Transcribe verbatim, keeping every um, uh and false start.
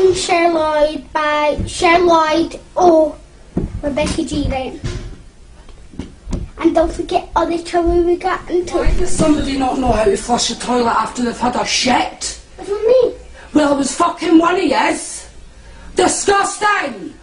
I'm Cher Lloyd by Cher Lloyd or Rebecca G. Then. And don't forget all the trouble we got into. Why does somebody not know how to flush a toilet after they've had a shit? What do you mean? Well, it was fucking one of yous. Disgusting!